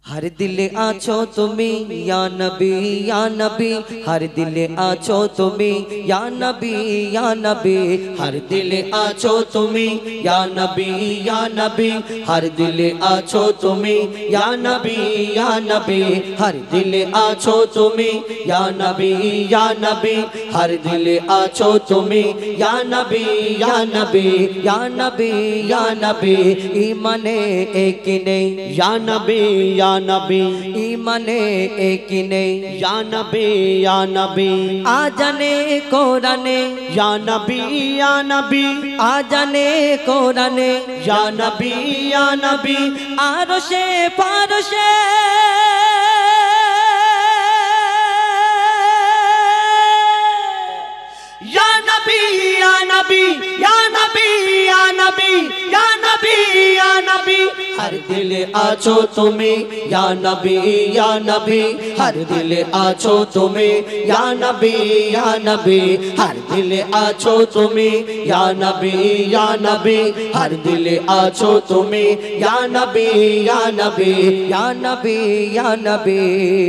हर दिल आछो तुम्हें या नबी हर दिल आछो तुम्हें या नबी हर दिल आछो तुम्हें या नबी हर दिल आछो तुम्हें या नबी हर दिल आछो तुम्हें या नबी हर दिल आछो तुम्हें या नबी ईमाने एक नहीं या नबी ईमाने एक नहीं या नबी आ जाने कोराने या नबी आ जाने कोराने या नबी आरशे पारशे या नबी या नबी या नबी या नबी या नबी या नबी हर दिल आछो तुम्हें या नबी हर दिल आछो तुम्हें या नबी हर दिल आछो तुम्हें या नबी हर दिल आछो तुम्हें या नबी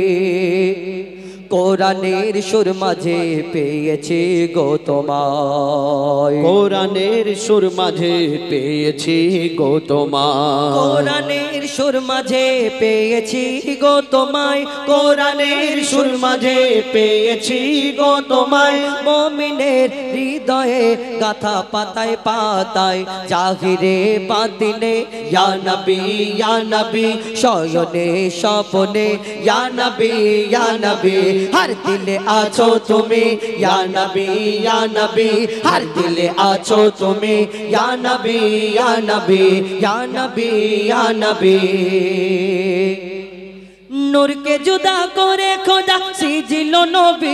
কোরআনের সুর মাঝে পেয়েছি গো তোমায় কোরআনের সুর মাঝে পেয়েছি গো তোমায় কোরআনের সুর মাঝে পেয়েছি গো তোমায় কোরআনের সুর মাঝে পেয়েছি গো তোমায় মুমিনের হৃদয়ে গাথা পাতায় পাতায় জাহিরে বাতিনে ইয়া নবী শয়নে স্বপনে ইয়া নবী हर दिल आछो तुम्हें या नबी हर दिल आछो तुम्हें या नबी नूर के जुदा करे खुदा सिजिलो नबी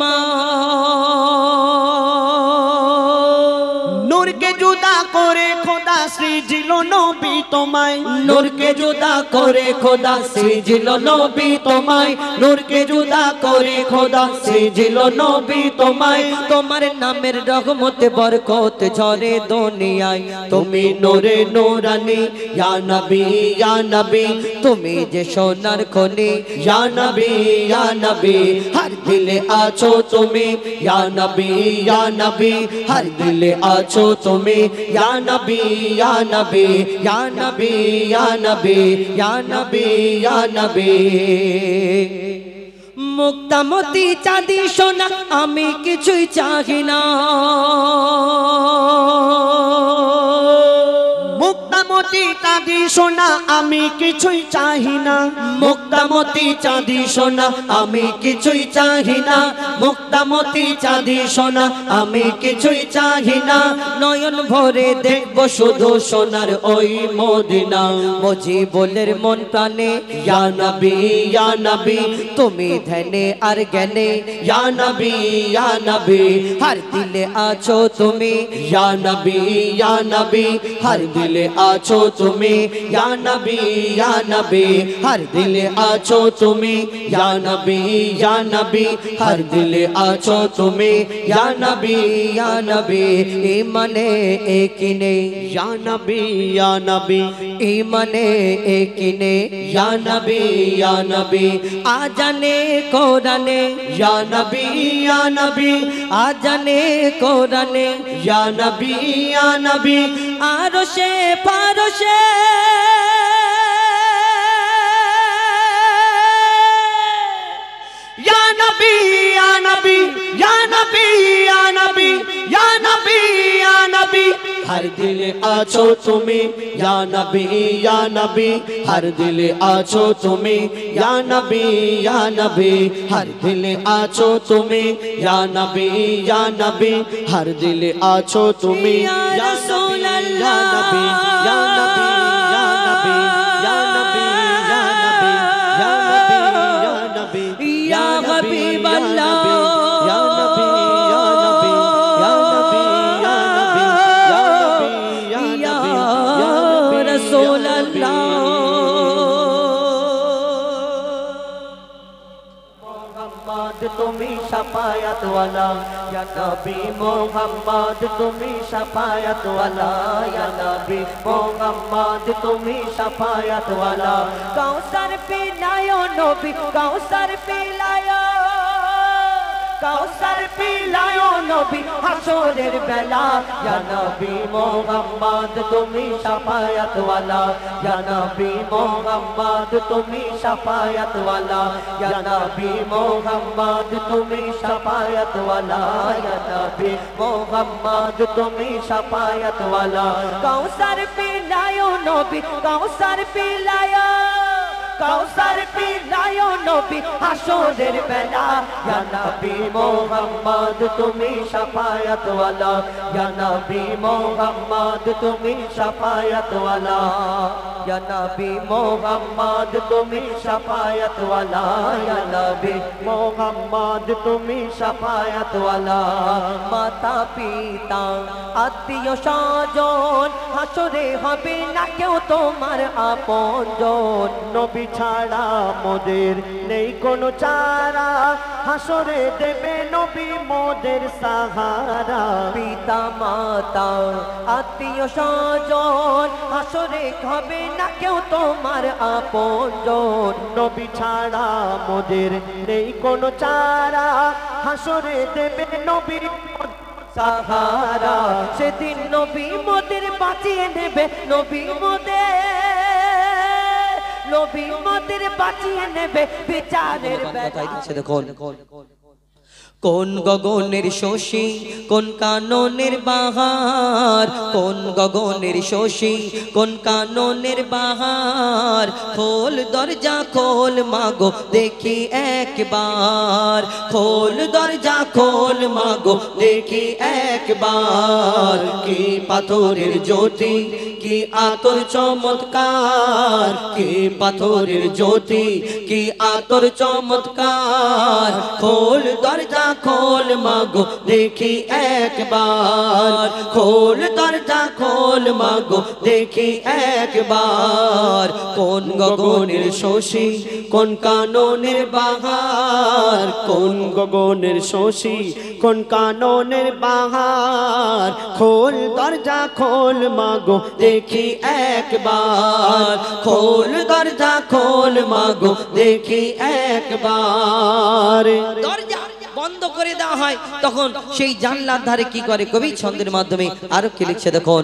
তোমার नूर के जुदा करे खुदा सृजिलो नबी তোমায় नूर के जुदा करे खुदा सृजिलो नबी তোমায় नूर के जुदा करे खुदा सृजिलो नबी তোমায় তোমার নামের রহমতে বরকত ঝরে দুনিয়ায় তুমি নূরে নূরানী ইয়া নবী তুমি যে সোনার খনি ইয়া নবী हर दिल आछो তুমি ইয়া নবী हर दिल आछो তুমি ইয়া নবী মুক্তামতি চাঁদি সোনা আমি কিছুই চাহি না মুক্তামতি চাঁদি সোনা আমি কিছুই চাহি না মুক্তামতি চাঁদি সোনা আমি কিছুই চাহি না মুক্তামতি চাঁদি সোনা আমি কিছুই চাহি না নয়ন ভরে দেখব শুধু সোনার ওই মদিনা মুজিবুলের মন প্রাণে ইয়া নবী তুমি ধ্যানে আর জ্ঞানে ইয়া নবী हर दिल आछो তুমি ইয়া নবী हर दिल आछो তুমি ইয়া নবী हर दिल आछो তুমি ইয়া নবী हर दिल आछो তুমি ইয়া নবী ईमाने एक नहीं या नबी ईमाने एक नहीं या नबी आ जाने कोराने या नबी आ जाने कोराने या नबी आरशे पारशे या नबी या नबी या नबी या नबी या नबी या नबी हर दिल आछो तुम्हें या नबी हर दिल आछो तुम्हें या नबी हर दिल आछो तुम्हें या नबी हर दिल आछो तुम्हें या रसूल या नबी या नबी या नबी या नबी या नबी या नबी या हबीब अल्लाह या नबी या नबी या नबी या नबी या नबी या रसूल अल्लाह मोहम्मद তুমি শাফায়াত ওয়ালা ইয়া নবী মোহাম্মদ তুমি শাফায়াত ওয়ালা ইয়া নবী মোহাম্মদ তুমি শাফায়াত ওয়ালা কাউসার পিলায়ো নবী কাউসার পিলায়ো কাউসার পিলায়ো নবী হাসরের বেলা ইয়া নবী মোহাম্মদ তুমি শাফায়াত ওয়ালা ইয়া নবী মোহাম্মদ তুমি শাফায়াত ওয়ালা ইয়া নবী মোহাম্মদ তুমি শাফায়াত ওয়ালা ইয়া নবী মোহাম্মদ তুমি শাফায়াত ওয়ালা কাউসার পিলায়ো নবী কাউসার পিলায়ো কাউসার পিলায়ো নবী হাসরের বেলা ইয়া নবী মোহাম্মদ তুমি শাফায়াত ওয়ালা ইয়া নবী মোহাম্মদ তুমি শাফায়াত ওয়ালা ইয়া নবী মোহাম্মদ তুমি শাফায়াত ওয়ালা ইয়া নবী মোহাম্মদ তুমি শাফায়াত ওয়ালা মাতা পিতা আত্মীয় স্বজন হাসরে হবে না কেউ তোমার আপনজন নবী ছাড়া মোদের নেই কোনো চারা হাসরে দেবে নবী মোদের সাহারা পিতা মাতা আত্মীয় স্বজন হাসরে হবে না কেউ তোমার আপনজন নবী ছাড়া মোদের নেই কোনো চারা হাসরে দেবে নবী সাহারা সেদিন নবী মোদের বাঁচিয়ে নেবে নবী মোদের বাঁচিয়ে নেবে বিচারের বেলায় দেখুন কোন গগনের শশী কোন কাননের বাহার কোন গগনের শশী কোন কাননের বাহার খোল দরজা খোল মাগো দেখি একবার খোল দরজা খোল মাগো দেখি একবার কি পাথরের জ্যোতি কি আতর চমৎকার কি পাথরের জ্যোতি কি আতর চমৎকার খোল দরজা খোল মাগো দেখি একবার খোল দরজা খোল মাগো দেখি একবার কোন গগনের শশী কোন কাননের বাহার কোন গগনের শশী কোন কাননের বাহার খোল দরজা খোল মাগো দেখি একবার খোল দরজা খোল মাগো দেখি একবার দরজা বন্ধ করে দেওয়া হয় তখন সেই জানলার ধারে কি করে কবি ছন্দের মাধ্যমে আরো কি লিখছে দেখুন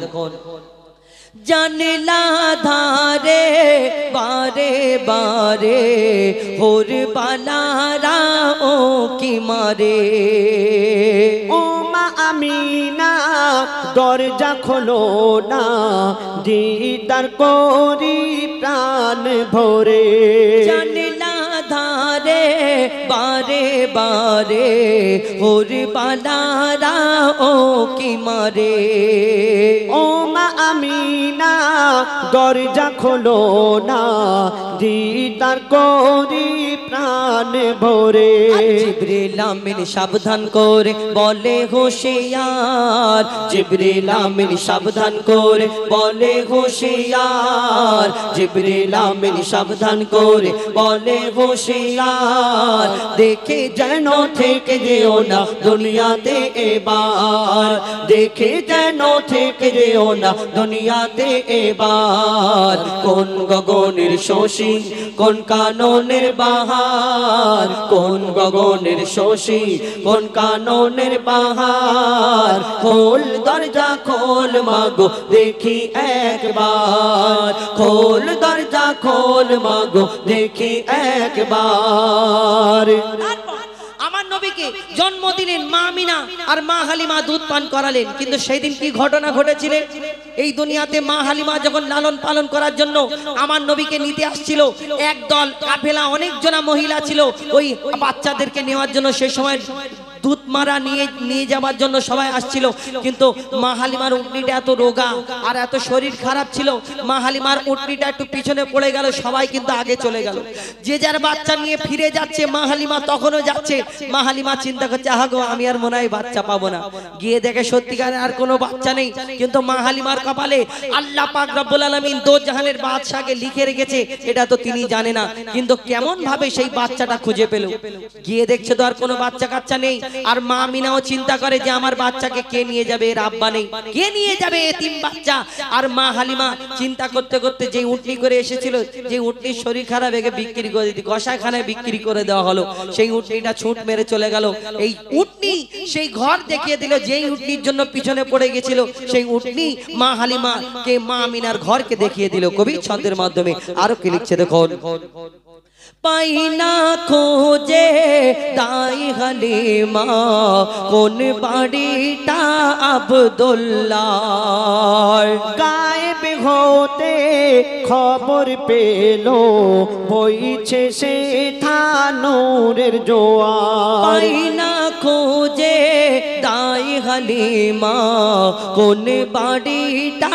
জানলা ধারে বারে বারে হোর বালারা ও কি মারে ও মা আমিনা দরজা খোলো না দিদার করি প্রাণ ভরে জানলা ধারে বারে বারে হোর বালারা ও কি মারে ও মা আমিনা দরজা খোলো না দিদার করি প্রাণ ভরে জিবরিল আমিন সাবধান করে বলে হোশিয়ার জিবরিল আমিন সাবধান করে বলে হোশিয়ার জিবরিল আমিন সাবধান করে বলে হোশিয়ার দেখে যেন থেকে যেও না দুনিয়াতে এবার দেখে যেন থেকে যেও না দুনিয়াতে এবার কোন গগনের শশী কোন কাননের বাহার কোন গগনের শশী কোন কাননের বাহার খোল দরজা খোল মাগো দেখি একবার খোল দরজা খোল মাগো দেখি একবার আমার নবীকে জন্ম দিলেন মা আমিনা আর মা হালিমা দুধ পান করালেন কিন্তু সেই দিন কি ঘটনা ঘটেছিল এই দুনিয়াতে মা হালিমা যখন লালন পালন করার জন্য আমার নবীকে নিতে আসছিল একদল কাফেলা অনেক জনা মহিলা ছিল ওই বাচ্চাদেরকে নেওয়ার জন্য সেই সময় দুধ মারা নিয়ে নিয়ে যাওয়ার জন্য সবাই আসছিল, কিন্তু মা হালিমার উটনিটা এত রোগা আর এত শরীর খারাপ ছিল, মা হালিমার উটনিটা একটু পিছনে পড়ে গেল, সবাই কিন্তু আগে চলে গেল। যে যার বাচ্চা নিয়ে ফিরে যাচ্ছে, মা হালিমা তখনও যাচ্ছে। মা হালিমা চিন্তা করছে, আহা গো, আমি আর মনে হয় বাচ্চা পাবো না। গিয়ে দেখে সত্যিকারে আর কোনো বাচ্চা নেই, কিন্তু মা হালিমার কপালে আল্লাহ পাক রব্বুল আলামিন দো জাহানের বাদশাকে লিখে রেখেছে, এটা তো তিনি জানে না, কিন্তু কেমন ভাবে সেই বাচ্চাটা খুঁজে পেল। গিয়ে দেখছে তো আর কোনো বাচ্চা কাচ্চা নেই। আর মা মিনাও চিন্তা করে যে আমার বাচ্চাকে কে নিয়ে যাবে, এর আব্বা নেই, কে নিয়ে যাবে এতিম বাচ্চা। আর মা হালিমা চিন্তা করতে করতে যে উটনি করে এসেছিল, যে উটনির শরীর খারাপ, একে বিক্রি করে দিতে কষাইখানায় বিক্রি করে দেওয়া হলো। সেই উটনিটা ছুট মেরে চলে গেল। এই উটনি সেই ঘর দেখিয়ে দিল, যেই উটনির জন্য পিছনে পড়ে গেছিল, সেই উটনি মা হালিমা কে মা মিনার ঘরকে দেখিয়ে দিল কবি ছন্দের মাধ্যমে। আরো কি লিখছে দেখুন, পাই না খোঁজে দাই হালিমা কোন বাড়িটা আব্দুল্লাহ, গায়েব হতে খবর পেল বইছে সে নূরের জোয়ার। পাই না খোঁজে দাই হালিমা কোন বাড়িটা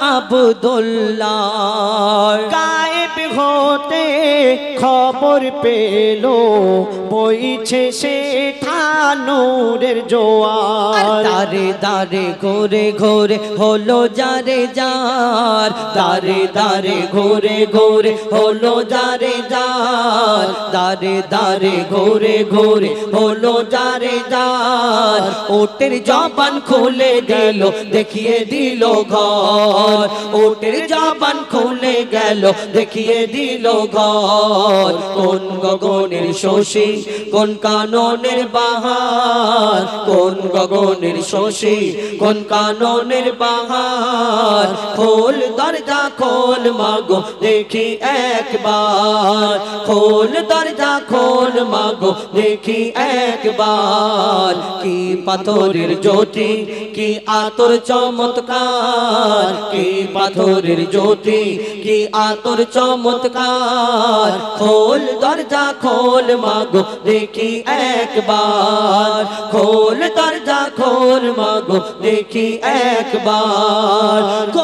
আব্দুল্লাহ, গায়েব হতে খবর পেল বইছে সে নূরের জোয়ার। দারে দারে ঘুরে ঘুরে হলো যারে যার, দারে দারে ঘুরে ঘুরে হলো যারে যার, দারে দারে ঘুরে ঘুরে হলো যারে যার। ওটের জবান খুলে দিল, দেখিয়ে দিল ঘর, ওটের জবান খুলে গেল, দেখিয়ে দিল ঘর। কোন গগনের শশী, কোন কাননের বাহার, কোন গগনের শশী, কোন কাননের বাহার। খোল দরজা খোল মাগো দেখি একবার, খোল দরজা খোল মাগো দেখি একবার। কি পাথরের জ্যোতি, কি আতর চমৎকার, কি পাথরের জ্যোতি, কি আতর চমৎকার। খোল দরজা খোল মাগো দেখি একবার, খোল দরজা খোল মাগো দেখি একবার।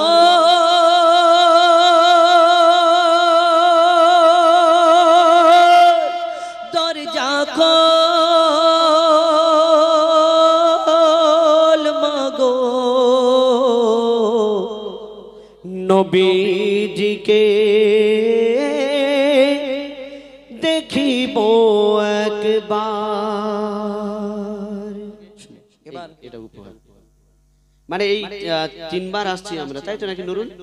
দরজা খোল মাগো, নবীজিকে দেখিব একবার। এটা উপহার, মানে এই তিনবার আসছি আমরা, তাই তো নাকি নুরুল?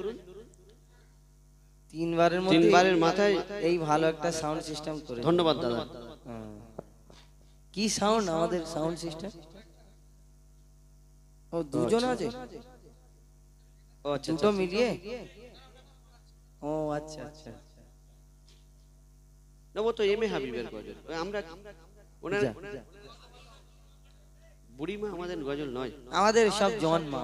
তিনবারের মাথায় এই ভালো একটা সাউন্ড সিস্টেম করে। ধন্যবাদ দাদা। কি সাউন্ড আমাদের সাউন্ড সিস্টেম? ও দুজন আছে, ও আচ্ছা, দুটো মিলিয়ে। ও আচ্ছা আচ্ছা, না ও তো এম এ হাবিবের গজল, আমরা ওনার বুড়িমা আমাদের গজল নয়, আমাদের সব জন মা,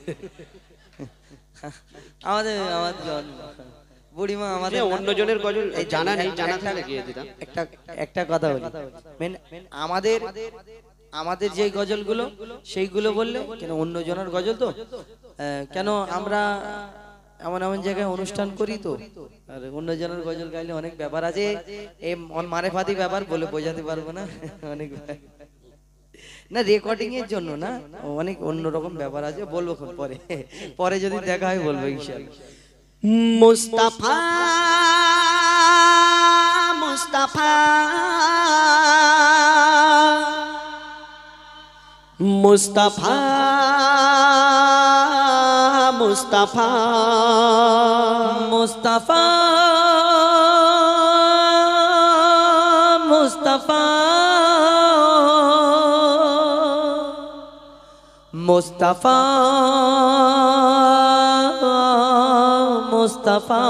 আমাদের জন মা, বুড়িমা আমাদের। অন্য জনের গজল জানা নেই, জানা থাকলে গিয়ে দিতাম। একটা কথা বলি, আমাদের আমাদের যে গজলগুলো সেইগুলো বললে কেন, অন্য জনের গজল তো কেন, আমরা এমন এমন জায়গায় অনুষ্ঠান করি তো, আর অন্য জনের গজল গাইলে অনেক ব্যাপার আছে, এই মারেফাতি ব্যাপার বলে বোঝাতে পারবো না, অনেক না রেকর্ডিং এর জন্য না, অনেক অন্যরকম ব্যাপার আছে, বলবো খুব পরে, পরে যদি দেখা হয় বলবো ইনশাআল্লাহ। মুস্তাফা মুস্তাফা মুস্তাফা মুস্তাফা মুস্তাফা মুস্তাফা মুস্তাফা মুস্তাফা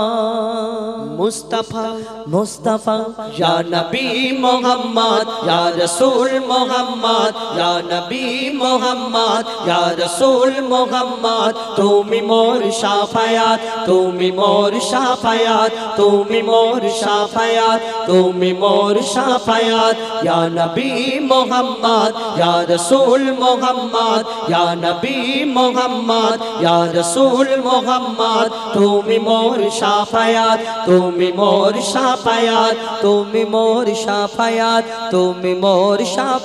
মুস্তাফা মুস্তাফা ইয়া নবী মোহাম্মদ ইয়া রাসূল মোহাম্মদ ইয়া নবী মোহাম্মদ ইয়া রাসূল মোহাম্মদ তুমি মোর শাফায়াত তুমি মোর শাফায়াত তুমি মোর শাফায়াত তুমি মোর শাফায়াত ইয়া নবী মোহাম্মদ ইয়া রাসূল মোহাম্মদ ইয়া নবী মোহাম্মদ ইয়া রাসূল মোহাম্মদ তুমি মোর শাফায়াত তুমি মোর শাফায়াত তুমি মোর শাফায়াত তুমি মোর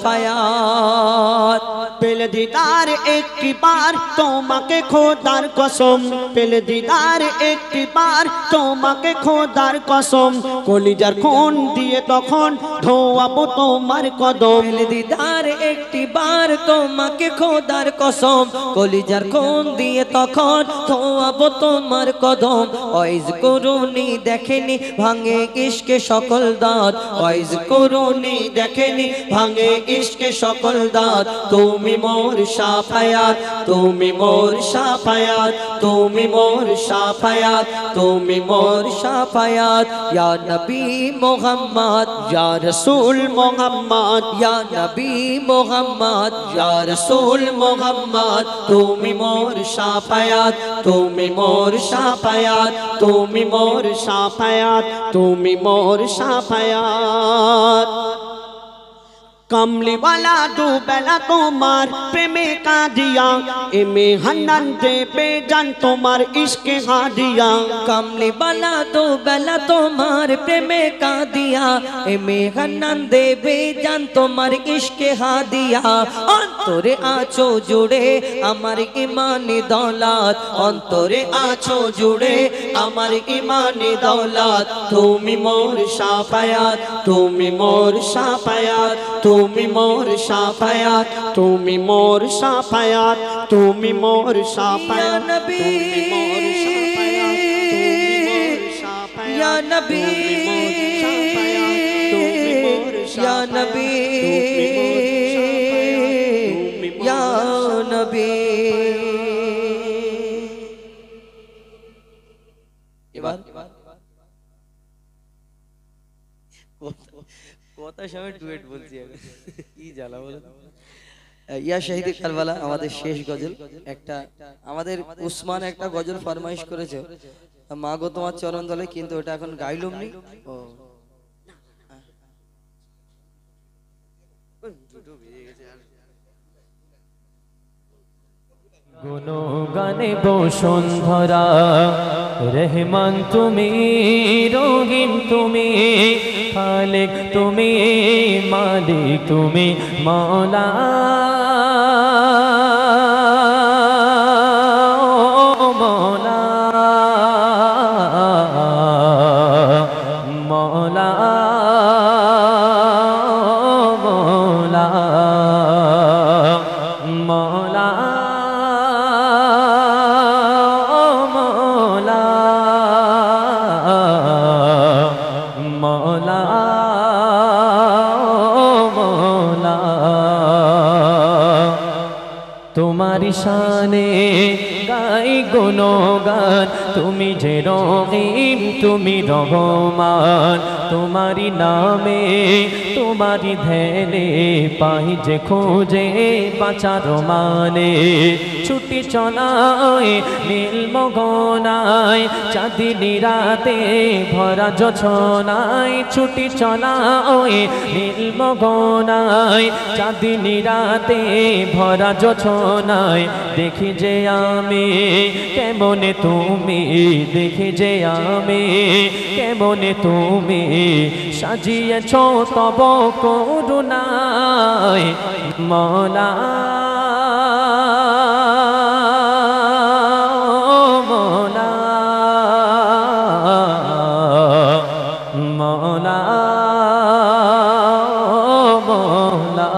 শাফায়াত পেলে দিদার একটি বার তোমাকে খোদার কসম পেলে দিদার একটি বার তোমাকে খোদার কসম কলিজার খুন দিয়ে তখন ধোয়াবো তোমার কদম পেলে দিদার একটি বার তোমাকে খোদার কসম কলিজার খুন দিয়ে তখন ধোয়াবো তোমার কদম ওয়াইজ করুনি দেখেনি ভাঙে ইশকে সকল দাঁত ওয়াইজ করুনি দেখেনি ভাঙে ইশকে সকল দাঁত তুমি মোর শাফায়াত তুমি মোর শাফায়াত তুমি মোর শাফায়াত তুমি মোর শাফায়াত ইয়া নবী মুহাম্মদ ইয়া রাসূল মোহাম্মদ ইয়া নবী মুহাম্মদ ইয়া রাসূল মোহাম্মদ তুমি মোর শাফায়াত তুমি মোর শাফায়াত তুমি মোর শাফায়াত তুমি মোর শাফায়াত कमली वाला दुबेला तुम्हार प्रेमे का दिया एमे हन्नन दे बेजान तुम्हार इश्के हा दिया कमली वाला दुबेला तुम्हार प्रेमे का दिया एमे हन्नन दे बेजान तुम्हार इश्के हा दिया अंतरे आछो जुड़े আমার ইমানি দৌলত অন্তরে আছো জুড়ে আমার ইমানি দৌলত তুমি মোর শাফায়াত তুমি মোর শাফায়াত তুমি মোর শাফায়াত তুমি মোর শাফায়াত তুমি মোর শাফায়াত তুমি মোর শাফায়াত ইয়া নবী তুমি মোর ইয়া নবী ইয়া নবী এবার কথা সময় ডুয়েট বলছি আমি কি জ্বালা বলো ইয়া শাহিদি কারবালা আমাদের শেষ গজল একটা আমাদের উসমান একটা গজল ফরমাইশ করেছে মা গো তোমার চরণ দলে কিন্তু ওটা এখন গাইলুম নি ও গুণগানে বসুন্ধরা রহমান তুমি রহিম তুমি খালিক তুমি মালিক তুমি মওলা মওলা মওলা মওলা মওলা তোমারি শানে গাই গুণগান তুমি যে রহিম তুমি রহমান তোমারি নামে তোমারি ধ্যানে পাই যে খোঁজে বাঁচার মানে ছুটি চলায় নীল মগনায় চাঁদিনী রাতে ভরা জোছনায় ছুটি চলায় নীল মগনায় চাঁদিনী রাতে ভরা জোছনায় দেখি যে আমি কেমনে তুমি দেখি যে আমি কেমনে তুমি সাজিয়েছ তব করুণায় মওলা মওলা মওলা মওলা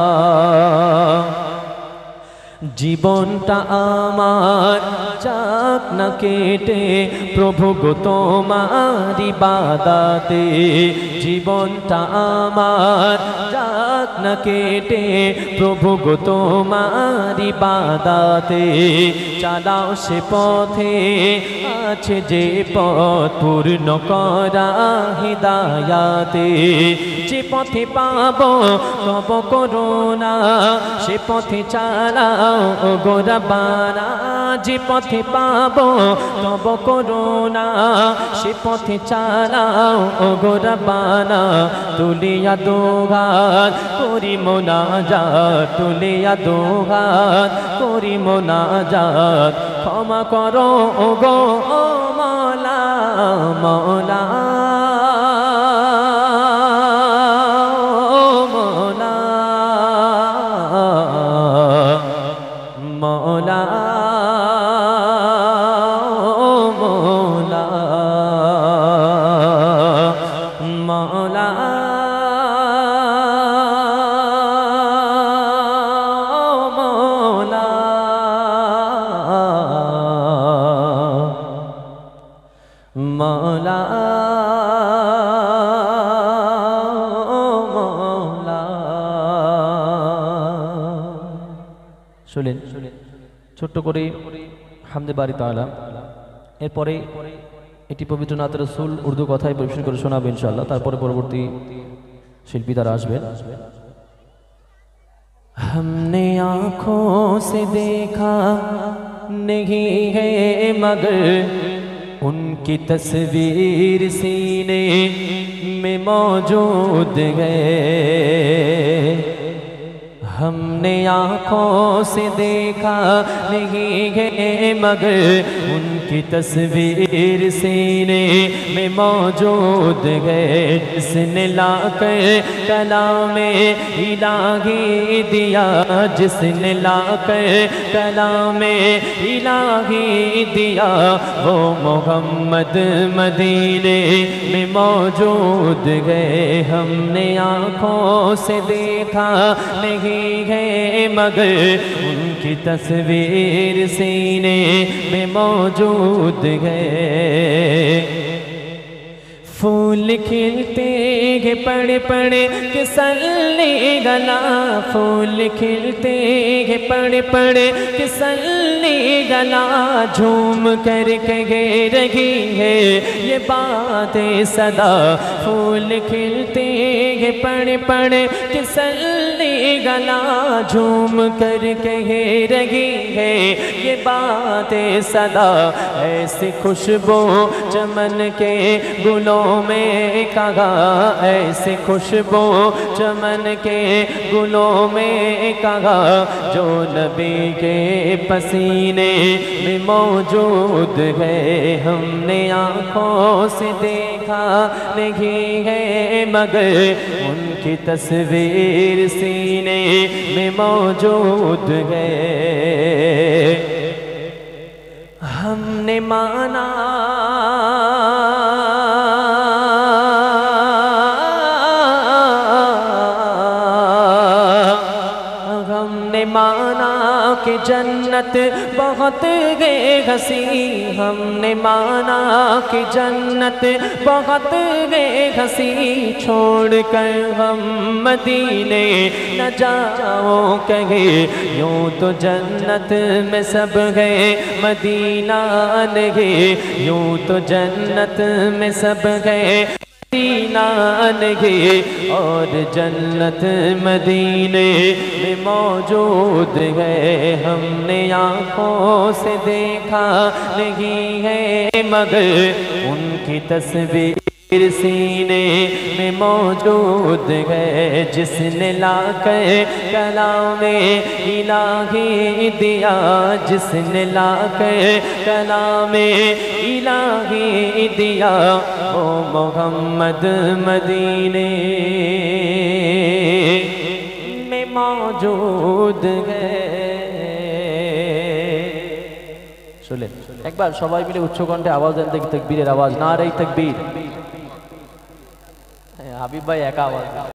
জীবনটা আমার যাক না কেটে প্রভু গো তোমার ইবাদতে জীবনটা আমার যাক না কেটে প্রভু গো তোমার ইবাদতে চালাও সে পথে আছে যে পথ পূর্ণ করা হিদায়াতে যে পথে পাবো তব করুণা সে পথে চালাও গো রব্বানা যে পথে পাবো তব করুণা সে পথে চালাও গো রব্বানা তুলিয়া দোহাত করি মোনাজাত তুলিয়া দোহাত করি মোনাজাত ক্ষমা করো গো মওলা মওলা মওলা মওলা মওলা মওলা মওলা শুনেন ছোট্ট করে হামদে বারি তাআলা এরপরে এটি পবিত্র নাত রাসূল উর্দু কথায় পরিবেশন করে শোনাবেন ইনশাআল্লাহ তারপরে পরবর্তী শিল্পী তারা আসবেন हमने आँखों से देखा नहीं है मगर उनकी तस्वीर सीने में मौजूद है हमने आँखों से देखा नहीं है मगर उनकी तस्वीर सीने में मौजूद है जिसने लाकर कलामे इलाही दिया जिसने लाकर कलामे इलाही दिया वो मोहम्मद मदीने में मौजूद है हमने आँखों से देखा नहीं है मगर उनकी तस्वीर सीने में मौजूद है फूल खिलते हैं पड़े पड़े किसने गला फूल खिलते हैं पड़े पड़े किसने गला झूम कर कह रही है ये बातें सदा फूल खिलते हैं पड़े पड़े किसने गला झूम कर कह रही है ये बातें सदा ऐसी खुशबू चमन के गुलों में कहा ऐसे खुशबू चमन के गुलों में कहा जो नबी के पसीने में मौजूद है हमने आँखों से देखा नहीं है मगर उनकी तस्वीर सीने में मौजूद है हमने माना माना कि जन्नत बहुत गे हसी हमने माना कि जन्नत बहुत गे हसी छोड़ कर हम मदीने न जाओ कहे यूं तो जन्नत में सब गए मदीना नहीं यूं तो जन्नत में सब गए मदीना नहीं और जन्नत मदीने में मौजूद है हमने आँखों से देखा नहीं है मगर उनकी तस्वीर सीने में मौजूद है जिसने लाकर कलामे इलाही दिया जिसने लाकर कलामे इलाही दिया ओ मोहम्मद मदीने में मौजूद है শুনলেন একবার সবাই মিলে উচ্চ কণ্ঠে আওয়াজ দেন দেখি তাকবীরের আওয়াজ নারে তাকবীর হাবিব ভাই একা আওয়াজ